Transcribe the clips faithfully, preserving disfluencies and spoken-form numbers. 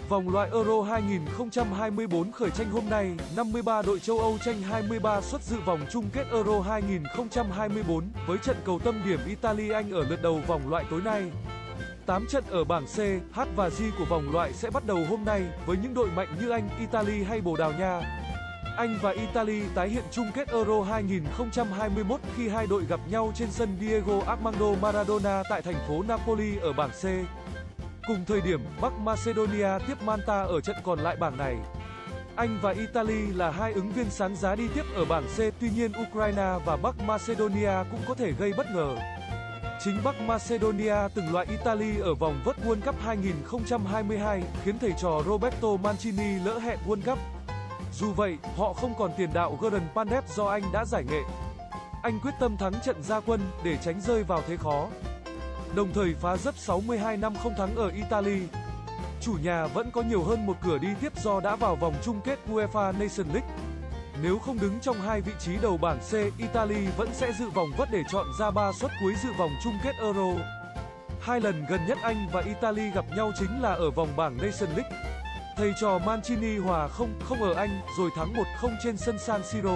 Vòng loại Euro hai không hai tư khởi tranh hôm nay, năm mươi ba đội châu Âu tranh hai mươi ba suất dự vòng chung kết Euro hai không hai tư với trận cầu tâm điểm Italy-Anh ở lượt đầu vòng loại tối nay. tám trận ở bảng C, H và G của vòng loại sẽ bắt đầu hôm nay với những đội mạnh như Anh, Italy hay Bồ Đào Nha. Anh và Italy tái hiện chung kết Euro hai không hai mốt khi hai đội gặp nhau trên sân Diego Armando Maradona tại thành phố Napoli ở bảng C. Cùng thời điểm, Bắc Macedonia tiếp Malta ở trận còn lại bảng này. Anh và Italy là hai ứng viên sáng giá đi tiếp ở bảng C, tuy nhiên Ukraine và Bắc Macedonia cũng có thể gây bất ngờ. Chính Bắc Macedonia từng loại Italy ở vòng vớt World Cup hai không hai hai, khiến thầy trò Roberto Mancini lỡ hẹn World Cup. Dù vậy, họ không còn tiền đạo Goran Pandev do Anh đã giải nghệ. Anh quyết tâm thắng trận ra quân để tránh rơi vào thế khó, đồng thời phá dấp sáu mươi hai năm không thắng ở Italy. Chủ nhà vẫn có nhiều hơn một cửa đi tiếp do đã vào vòng chung kết UEFA Nations League. Nếu không đứng trong hai vị trí đầu bảng C, Italy vẫn sẽ dự vòng vớt để chọn ra ba suất cuối dự vòng chung kết Euro. Hai lần gần nhất Anh và Italy gặp nhau chính là ở vòng bảng Nations League. Thầy trò Mancini hòa không không ở Anh rồi thắng một không trên sân San Siro.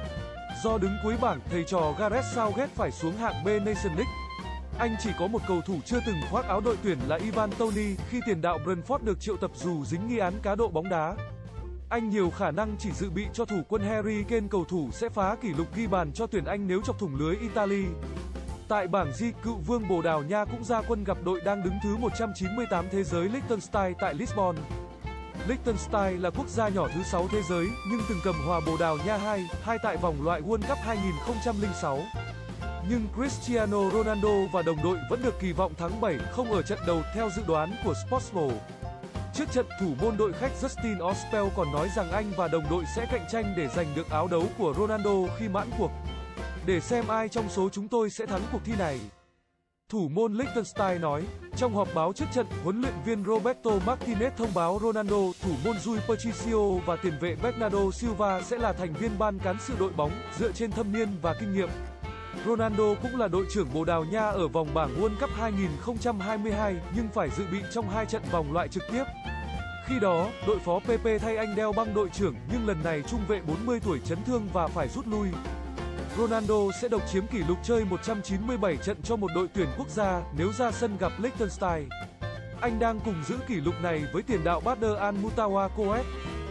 Do đứng cuối bảng, thầy trò Gareth Southgate phải xuống hạng B Nations League. Anh chỉ có một cầu thủ chưa từng khoác áo đội tuyển là Ivan Toney khi tiền đạo Brentford được triệu tập dù dính nghi án cá độ bóng đá. Anh nhiều khả năng chỉ dự bị cho thủ quân Harry Kane, cầu thủ sẽ phá kỷ lục ghi bàn cho tuyển Anh nếu chọc thủng lưới Italy. Tại bảng G, cựu vương Bồ Đào Nha cũng ra quân gặp đội đang đứng thứ một trăm chín mươi tám thế giới Liechtenstein tại Lisbon. Liechtenstein là quốc gia nhỏ thứ sáu thế giới nhưng từng cầm hòa Bồ Đào Nha hai hai tại vòng loại World Cup hai không không sáu. Nhưng Cristiano Ronaldo và đồng đội vẫn được kỳ vọng thắng bảy không ở trận đầu theo dự đoán của Sportsmo. Trước trận, thủ môn đội khách Justin Ospel còn nói rằng anh và đồng đội sẽ cạnh tranh để giành được áo đấu của Ronaldo khi mãn cuộc. Để xem ai trong số chúng tôi sẽ thắng cuộc thi này. Thủ môn Liechtenstein nói. Trong họp báo trước trận, huấn luyện viên Roberto Martinez thông báo Ronaldo, thủ môn Rui Patricio và tiền vệ Bernardo Silva sẽ là thành viên ban cán sự đội bóng dựa trên thâm niên và kinh nghiệm. Ronaldo cũng là đội trưởng Bồ Đào Nha ở vòng bảng World Cup hai không hai hai nhưng phải dự bị trong hai trận vòng loại trực tiếp. Khi đó, đội phó Pepe thay anh đeo băng đội trưởng nhưng lần này trung vệ bốn mươi tuổi chấn thương và phải rút lui. Ronaldo sẽ độc chiếm kỷ lục chơi một trăm chín mươi bảy trận cho một đội tuyển quốc gia nếu ra sân gặp Liechtenstein. Anh đang cùng giữ kỷ lục này với tiền đạo Badr Al-Mutawa Coed.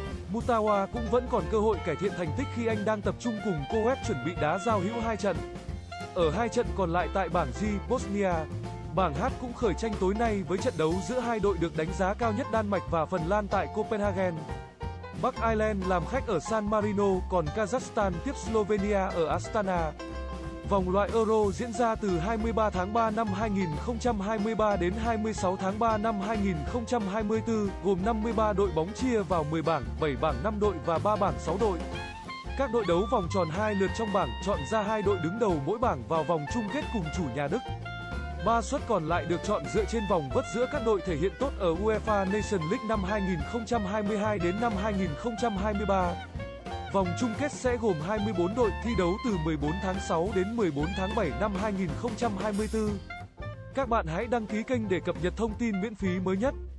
Mutawa cũng vẫn còn cơ hội cải thiện thành tích khi anh đang tập trung cùng Coed chuẩn bị đá giao hữu hai trận. Ở hai trận còn lại tại bảng G, Bosnia. Bảng H cũng khởi tranh tối nay với trận đấu giữa hai đội được đánh giá cao nhất Đan Mạch và Phần Lan tại Copenhagen. Bắc Ireland làm khách ở San Marino, còn Kazakhstan tiếp Slovenia ở Astana. Vòng loại Euro diễn ra từ hai mươi ba tháng ba năm hai nghìn không trăm hai mươi ba đến hai mươi sáu tháng ba năm hai nghìn không trăm hai mươi tư, gồm năm mươi ba đội bóng chia vào mười bảng, bảy bảng năm đội và ba bảng sáu đội. Các đội đấu vòng tròn hai lượt trong bảng, chọn ra hai đội đứng đầu mỗi bảng vào vòng chung kết cùng chủ nhà Đức. Ba suất còn lại được chọn dựa trên vòng vớt giữa các đội thể hiện tốt ở UEFA Nations League năm hai nghìn không trăm hai mươi hai đến năm hai nghìn không trăm hai mươi ba. Vòng chung kết sẽ gồm hai mươi bốn đội thi đấu từ mười bốn tháng sáu đến mười bốn tháng bảy năm hai nghìn không trăm hai mươi tư. Các bạn hãy đăng ký kênh để cập nhật thông tin miễn phí mới nhất.